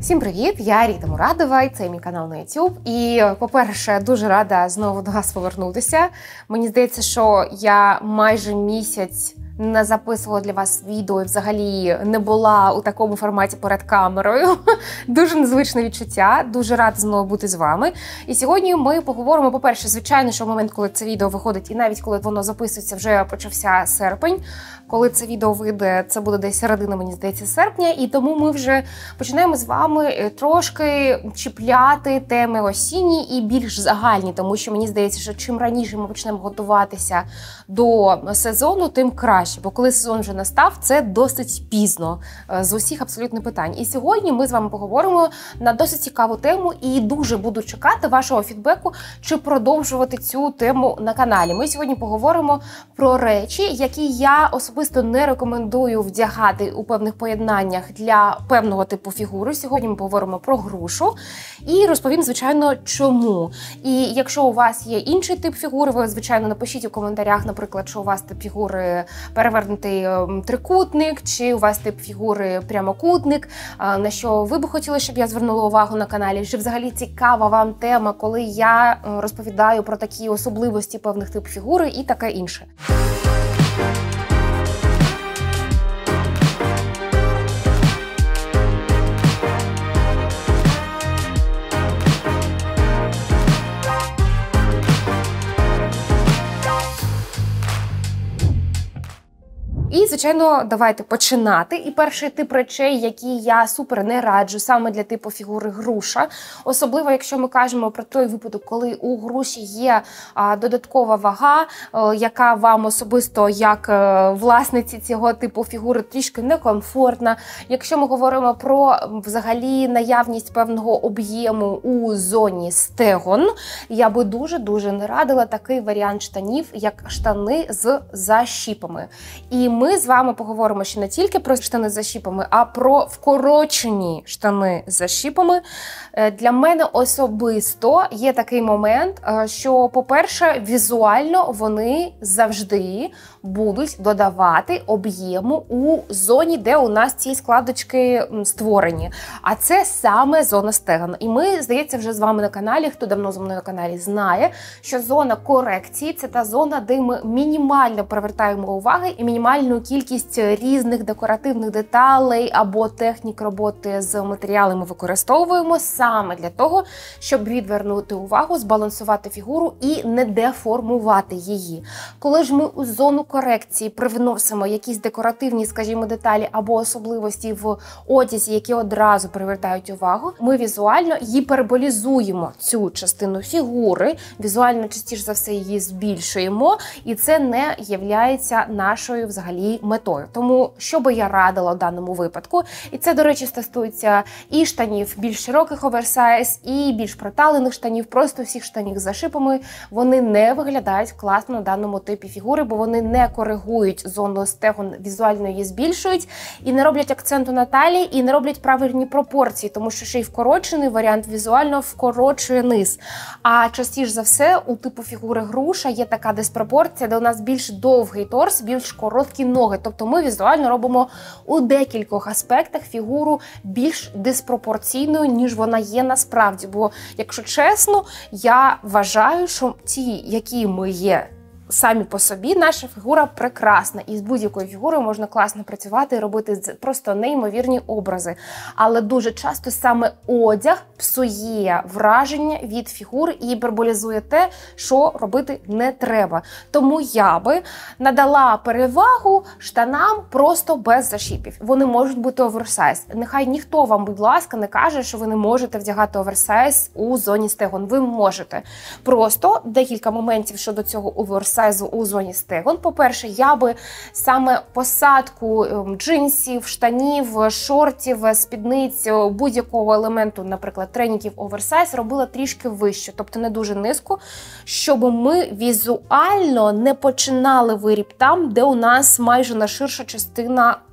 Всім привіт! Я Ріта Мурадова, і це мій канал на YouTube. І, по-перше, дуже рада знову до вас повернутися. Мені здається, що я майже місяць не записувала для вас відео і взагалі не була у такому форматі перед камерою. Дуже незвичне відчуття, дуже рада знову бути з вами. І сьогодні ми поговоримо, по-перше, звичайно, що в момент, коли це відео виходить, і навіть коли воно записується, вже почався серпень. Коли це відео вийде, це буде десь середина, мені здається, серпня, і тому ми вже починаємо з вами трошки чіпляти теми осінні і більш загальні, тому що мені здається, що чим раніше ми почнемо готуватися до сезону, тим краще, бо коли сезон вже настав, це досить пізно з усіх абсолютно питань. І сьогодні ми з вами поговоримо на досить цікаву тему і дуже буду чекати вашого фідбеку, чи продовжувати цю тему на каналі. Ми сьогодні поговоримо про речі, які я особисто не рекомендую вдягати у певних поєднаннях для певного типу фігури. Сьогодні ми поговоримо про грушу і розповім, звичайно, чому. І якщо у вас є інший тип фігури, ви, звичайно, напишіть у коментарях, наприклад, що у вас тип фігури перевернутий трикутник, чи у вас тип фігури прямокутник, на що ви б хотіли, щоб я звернула увагу на каналі, чи взагалі цікава вам тема, коли я розповідаю про такі особливості певних типів фігури і таке інше. І, звичайно, давайте починати. І перший тип речей, які я супер не раджу саме для типу фігури груша, особливо якщо ми кажемо про той випадок, коли у груші є додаткова вага, яка вам особисто як власниці цього типу фігури трішки некомфортна. Якщо ми говоримо про взагалі наявність певного об'єму у зоні стегон, я би дуже-дуже не радила такий варіант штанів, як штани з защіпами. І ми з вами поговоримо ще не тільки про штани з защіпами, а про вкорочені штани з защіпами. Для мене особисто є такий момент, що, по-перше, візуально вони завжди будуть додавати об'єму у зоні, де у нас ці складочки створені. А це саме зона стегон. І ми, здається, вже з вами на каналі, хто давно зі мною на каналі, знає, що зона корекції – це та зона, де ми мінімально привертаємо увагу і мінімальну кількість різних декоративних деталей або технік роботи з матеріалами використовуємо саме для того, щоб відвернути увагу, збалансувати фігуру і не деформувати її. Коли ж ми у зону корекції привносимо якісь декоративні, скажімо, деталі або особливості в одязі, які одразу привертають увагу, ми візуально гіперболізуємо цю частину фігури, візуально частіше за все її збільшуємо, і це не являється нашою взагалі метою. Тому, що би я радила в даному випадку, і це, до речі, стосується і штанів більш широких оверсайз, і більш проталених штанів, просто всіх штанів з зашипами, вони не виглядають класно на даному типі фігури, бо вони не коригують зону стегон, візуально її збільшують, і не роблять акценту на талії, і не роблять правильні пропорції, тому що ще й вкорочений варіант візуально вкорочує низ. А частіше за все у типу фігури груша є така диспропорція, де у нас більш довгий торс, більш короткі ноги. Тобто ми візуально робимо у декількох аспектах фігуру більш диспропорційною, ніж вона є насправді. Бо, якщо чесно, я вважаю, що ті, які ми є самі по собі, наша фігура прекрасна. І з будь-якою фігурою можна класно працювати і робити просто неймовірні образи. Але дуже часто саме одяг псує враження від фігури і гіперболізує те, що робити не треба. Тому я би надала перевагу штанам просто без защіпів. Вони можуть бути оверсайз. Нехай ніхто вам, будь ласка, не каже, що ви не можете вдягати оверсайз у зоні стегон. Ви можете. Просто декілька моментів щодо цього оверсайзу у зоні стегон. По-перше, я би саме посадку джинсів, штанів, шортів, спідниць, будь-якого елементу, наприклад, треніків оверсайз, робила трішки вище, тобто не дуже низько, щоб ми візуально не починали виріб там, де у нас майже найширша частина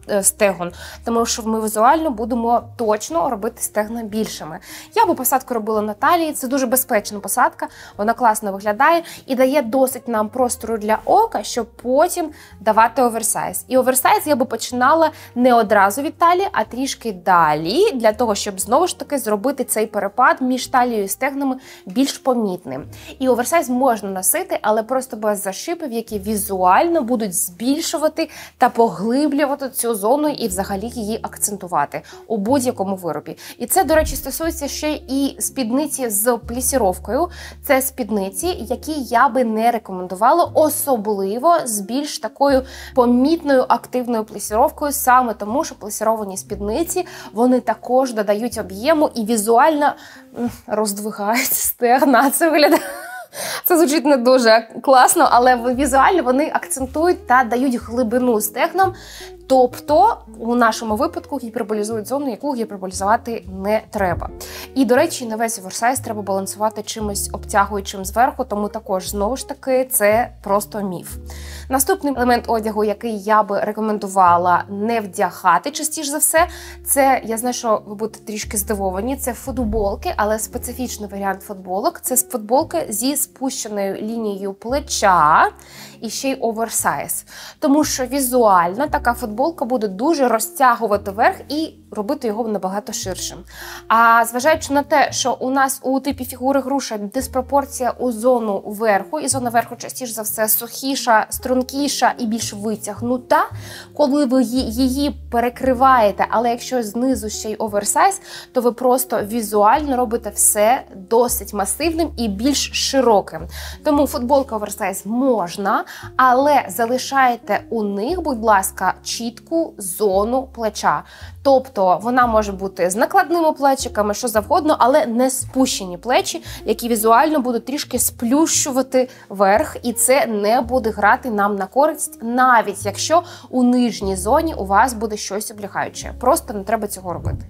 стегон, тому що ми візуально будемо точно робити стегна більшими. Я би посадку робила на талії, це дуже безпечна посадка, вона класно виглядає і дає досить нам простору для ока, щоб потім давати оверсайз. І оверсайз я би починала не одразу від талії, а трішки далі, для того, щоб знову ж таки зробити цей перепад між талією і стегнами більш помітним. І оверсайз можна носити, але просто без зашипів, які візуально будуть збільшувати та поглиблювати цю зону і взагалі її акцентувати у будь-якому виробі. І це, до речі, стосується ще і спідниці з плісіровкою. Це спідниці, які я би не рекомендувала, особливо з більш такою помітною активною плісіровкою, саме тому, що плісіровані спідниці, вони також додають об'єму і візуально роздвигають стегна. Це виглядає... Це звучить не дуже класно, але візуально вони акцентують та дають глибину стегнам. Тобто, у нашому випадку гіперболізують зону, яку гіперболізувати не треба. І, до речі, на весь оверсайз треба балансувати чимось обтягуючим зверху, тому також, знову ж таки, це просто міф. Наступний елемент одягу, який я би рекомендувала не вдягати частіше за все, це, я знаю, що ви будете трішки здивовані, це футболки, але специфічний варіант футболок. Це футболки зі спущеною лінією плеча і ще й оверсайз. Тому що візуально така футболка буде дуже розтягувати верх і робити його набагато ширшим. А зважаючи на те, що у нас у типі фігури груша диспропорція у зону верху, і зона верху частіше за все сухіша, стрункіша і більш витягнута, коли ви її перекриваєте, але якщо знизу ще й оверсайз, то ви просто візуально робите все досить масивним і більш широким. Тому футболка оверсайз можна, але залишайте у них, будь ласка, чітку зону плеча. Тобто вона може бути з накладними плечиками, що завгодно, але не спущені плечі, які візуально будуть трішки сплющувати верх, і це не буде грати нам на користь, навіть якщо у нижній зоні у вас буде щось облягаюче. Просто не треба цього робити.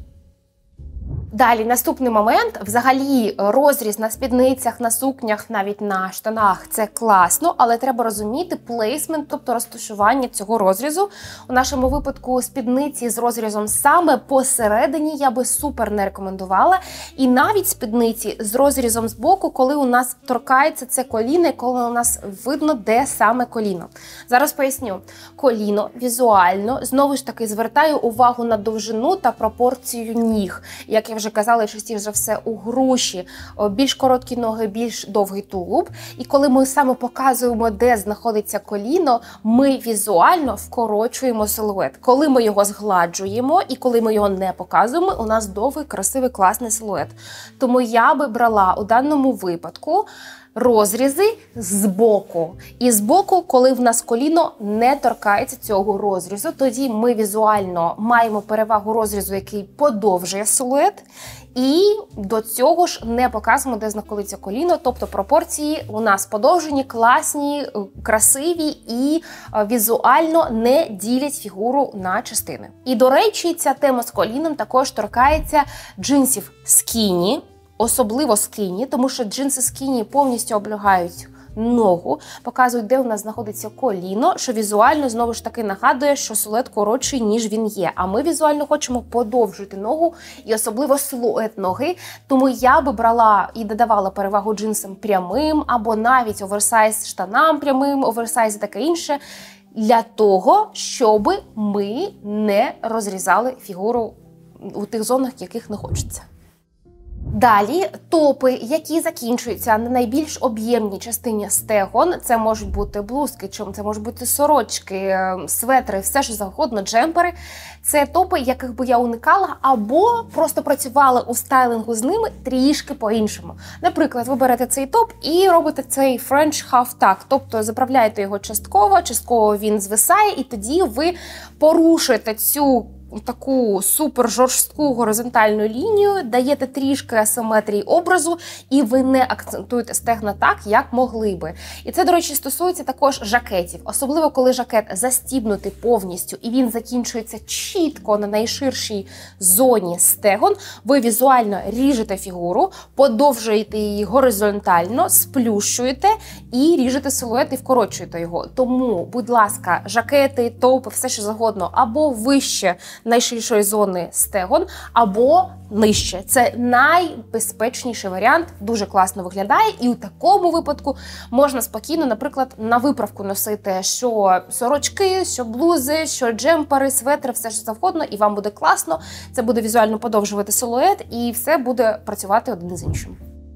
Далі, наступний момент. Взагалі, розріз на спідницях, на сукнях, навіть на штанах – це класно, але треба розуміти плейсмент, тобто розташування цього розрізу. У нашому випадку спідниці з розрізом саме посередині я би супер не рекомендувала. І навіть спідниці з розрізом збоку, коли у нас торкається це коліно, коли у нас видно, де саме коліно. Зараз поясню. Коліно візуально, знову ж таки, звертаю увагу на довжину та пропорцію ніг. Як я вже казала, частіше за все у груші більш короткі ноги, більш довгий тулуб. І коли ми саме показуємо, де знаходиться коліно, ми візуально вкорочуємо силует. Коли ми його згладжуємо і коли ми його не показуємо, у нас довгий, красивий, класний силует. Тому я би брала у даному випадку розрізи збоку. І збоку, коли в нас коліно не торкається цього розрізу, тоді ми візуально маємо перевагу розрізу, який подовжує силует. І до цього ж не показуємо, де знаходиться коліно, тобто пропорції у нас подовжені, класні, красиві і візуально не ділять фігуру на частини. І, до речі, ця тема з коліном також торкається джинсів скіні, особливо скіні, тому що джинси скіні повністю облягають ногу, показують, де у нас знаходиться коліно, що візуально, знову ж таки, нагадує, що силует коротший, ніж він є. А ми візуально хочемо подовжити ногу і особливо силует ноги. Тому я би брала і додавала перевагу джинсам прямим, або навіть оверсайз штанам прямим, оверсайз і таке інше, для того, щоб ми не розрізали фігуру у тих зонах, яких не хочеться. Далі топи, які закінчуються на найбільш об'ємній частині стегон. Це можуть бути блузки, це можуть бути сорочки, светри, все що завгодно, джемпери. Це топи, яких би я уникала, або просто працювала у стайлингу з ними трішки по-іншому. Наприклад, ви берете цей топ і робите цей French half tuck, тобто заправляєте його частково він звисає, і тоді ви порушуєте цю таку супер жорстку горизонтальну лінію, даєте трішки асиметрії образу, і ви не акцентуєте стегна так, як могли би. І це, до речі, стосується також жакетів. Особливо, коли жакет застібнутий повністю, і він закінчується чітко на найширшій зоні стегон, ви візуально ріжете фігуру, подовжуєте її горизонтально, сплющуєте і ріжете силует і вкорочуєте його. Тому, будь ласка, жакети, топи, все що завгодно, або вище найширшої зони стегон, або нижче. Це найбезпечніший варіант, дуже класно виглядає, і у такому випадку можна спокійно, наприклад, на виправку носити що сорочки, що блузи, що джемпери, светри, все що завгодно, і вам буде класно, це буде візуально подовжувати силует, і все буде працювати один із іншим.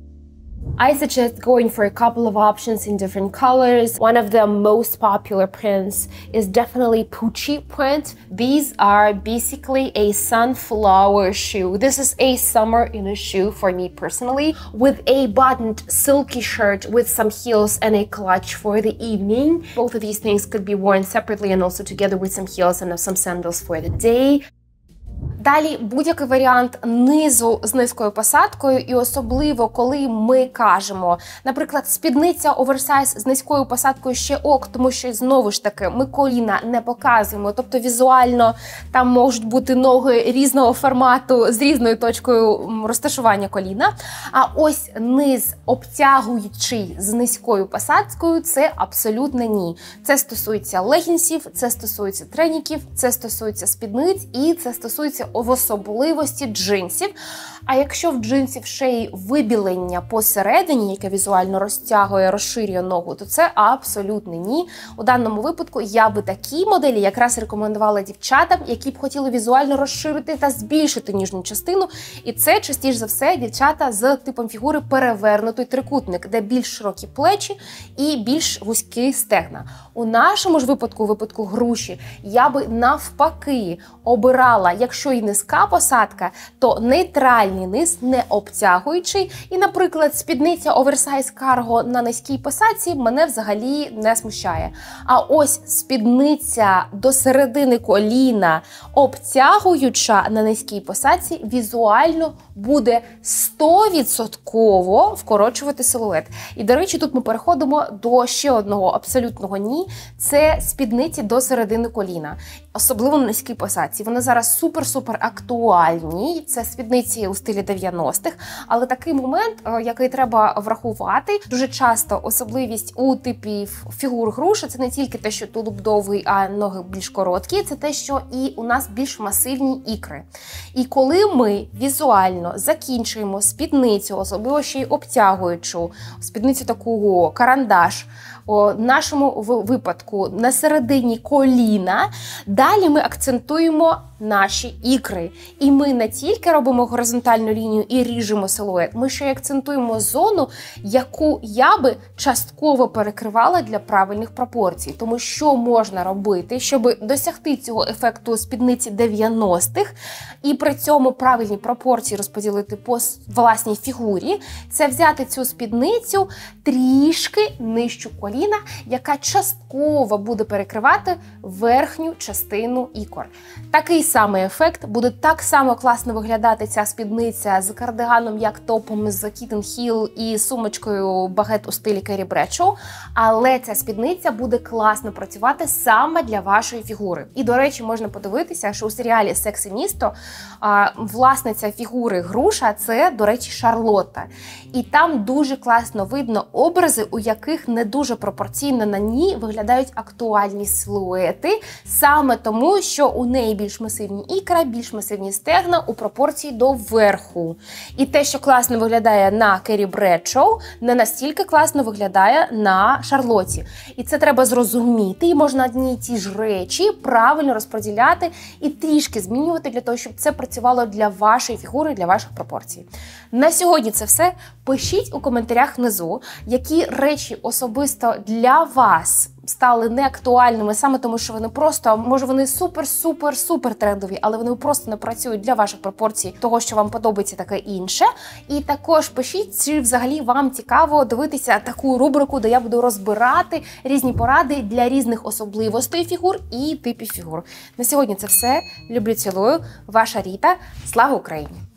I suggest going for a couple of options in different colors. One of the most popular prints is definitely Pucci print. These are basically a sunflower shoe. This is a summer in a shoe for me personally, with a buttoned silky shirt with some heels and a clutch for the evening. Both of these things could be worn separately and also together with some heels and some sandals for the day. Далі будь-який варіант низу з низькою посадкою, і особливо, коли ми кажемо, наприклад, спідниця оверсайз з низькою посадкою ще ок, тому що, знову ж таки, ми коліна не показуємо, тобто візуально там можуть бути ноги різного формату з різною точкою розташування коліна, а ось низ обтягуючий з низькою посадкою – це абсолютно ні. Це стосується легінсів, це стосується треніків, це стосується спідниць і це стосується в особливості джинсів. А якщо в джинсів ще й вибілення посередині, яке візуально розтягує, розширює ногу, то це абсолютно ні. У даному випадку я би такі моделі якраз рекомендувала дівчатам, які б хотіли візуально розширити та збільшити ніжню частину. І це частіше за все дівчата з типом фігури перевернутий трикутник, де більш широкі плечі і більш вузькі стегна. У нашому ж випадку, випадку груші, я би навпаки обирала, якщо і низька посадка, то нейтральний низ, не обтягуючий. І, наприклад, спідниця оверсайз карго на низькій посадці мене взагалі не смущає. А ось спідниця до середини коліна, обтягуюча на низькій посадці, візуально буде 100% вкорочувати силует. І, до речі, тут ми переходимо до ще одного абсолютного ні. Це спідниці до середини коліна. Особливо на низькій посадці. Вони зараз супер-супер актуальні. Це спідниці у стилі 90-х. Але такий момент, який треба врахувати, дуже часто особливість у типів фігур груші, це не тільки те, що тулуб довгий, а ноги більш короткі, це те, що і у нас більш масивні ікри. І коли ми візуально закінчуємо спідницю, особливо ще й обтягуючу, спідницю такого карандаш, у нашому випадку на середині коліна, далі ми акцентуємо наші ікри. І ми не тільки робимо горизонтальну лінію і ріжемо силует, ми ще й акцентуємо зону, яку я би частково перекривала для правильних пропорцій. Тому що можна робити, щоб досягти цього ефекту спідниці 90-х і при цьому правильні пропорції розподілити по власній фігурі, це взяти цю спідницю трішки нижчу коліна, яка частково буде перекривати верхню частину ікор. Такий самий ефект, буде так само класно виглядати ця спідниця з кардиганом, як топом з Kitten Hill і сумочкою багет у стилі Керрі Бредшоу, але ця спідниця буде класно працювати саме для вашої фігури. І, до речі, можна подивитися, що у серіалі «Секс і місто» власниця фігури груша – це, до речі, Шарлотта. І там дуже класно видно образи, у яких не дуже пропорційно на ній виглядають актуальні силуети, саме тому, що у неї більш масивні ікра, більш масивні стегна у пропорції до верху. І те, що класно виглядає на Керрі Бредшоу, не настільки класно виглядає на Шарлотті. І це треба зрозуміти, і можна одні й ті ж речі правильно розподіляти і трішки змінювати для того, щоб це працювало для вашої фігури, для ваших пропорцій. На сьогодні це все. Пишіть у коментарях внизу, які речі особисто для вас стали неактуальними саме тому, що вони просто, може вони супер трендові, але вони просто не працюють для ваших пропорцій, того, що вам подобається, таке інше. І також пишіть, чи взагалі вам цікаво дивитися таку рубрику, де я буду розбирати різні поради для різних особливостей фігур і типів фігур. На сьогодні це все. Люблю, цілую. Ваша Ріта. Слава Україні!